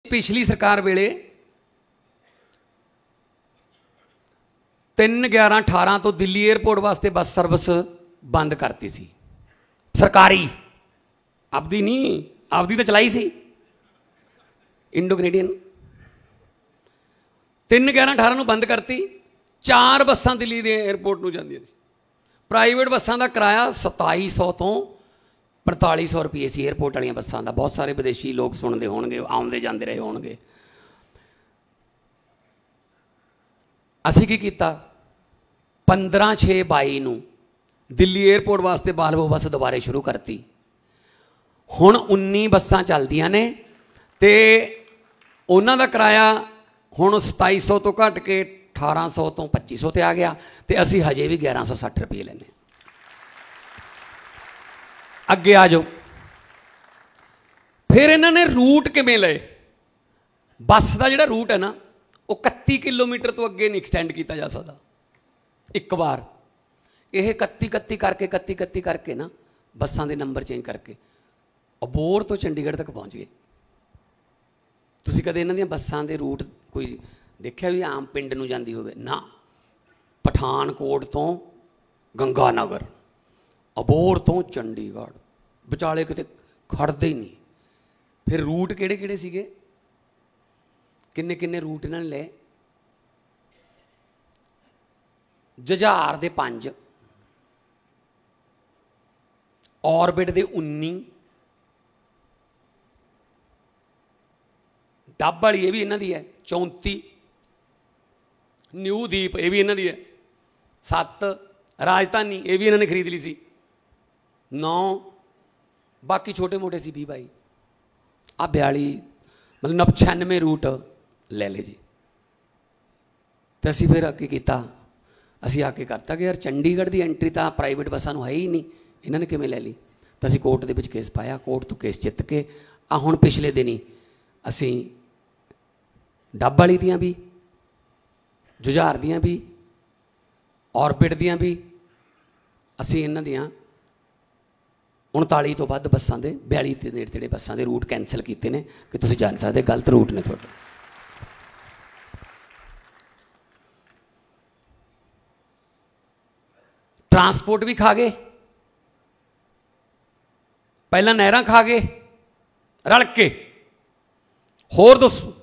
पिछली सरकार वेले 3/11/18 तो दिल्ली एयरपोर्ट वास्ते बस सर्विस बंद करती सी सरकारी, आपदी नहीं, आपदी तो चलाई सी इंडो कनेडियन। 3/11/18 बंद करती। 4 बसां दिल्ली के एयरपोर्ट में जांदियां सी। प्राइवेट बसां का किराया 2700 तो 4500 रुपये सी एयरपोर्ट वाली बसां का। बहुत सारे विदेशी लोग सुनते होणगे, आउंदे जांदे रहे होणगे। असीं की कीता, 15/6/22 नूं दिल्ली एयरपोर्ट वास्ते वाल्वो बस दोबारे शुरू करती। हुण 19 बसां चलदियां ने ते उन्हां दा किराया हुण 2700 तो घट के 1800 तो 2500 ते आ गया ते असीं हजे भी 1160 रुपये लैने। अगे आ जाओ। फिर इन्हां ने रूट किवें लए? बस का जिहड़ा रूट है ना वो 31 किलोमीटर तो अगे नहीं एक्सटेंड किया जा सकता। एक बार यह 31 करके ना बसां दे नंबर चेंज करके अबोर तो चंडीगढ़ तक पहुँच गए। तुसीं कदे इन्हां दीयां बसां दे रूट कोई देखिया भी आम पिंड नूं जांदी होवे ना? पठानकोट तो गंगानगर, अबोर तो चंडीगढ़, विचाले किते खड़दे ही नहीं। फिर रूट किहड़े किहड़े सीगे? किन्ने किन्ने रूट इन्हां ने लए? जुझार दे 5, ऑर्बिट दे 19, डब वाली ये भी इन्हां दी है 34, न्यू दीप ये भी इन्हां दी है 7, राजधानी ये भी इन्होंने खरीद ली सी 9, बाकी छोटे मोटे सी 20-22, आ 42, मतलब 96 रूट ले ले जी। तो असी फिर अगे किया, असी आके करता कि यार चंडीगढ़ की एंट्री तो प्राइवेट बसां नूं है ही नहीं, इन्होंने किवें ले ली। तो असी कोर्ट दे विच केस पाया, कोर्ट तो केस जित के आ हुण पिछले दिन ही असी डब वाली दियां भी, जुझार दियां भी, ऑर्बिट दियां भी, असी इन्हां दियां 39 तो वध बसां दे 42 के नेड़े तेड़े बसां दे रूट कैंसल किए हैं कि तुसीं जान सकते गलत रूट ने तुहाडे। ट्रांसपोर्ट भी खा गए, पहला नहरां खा गए रल के। होर दसो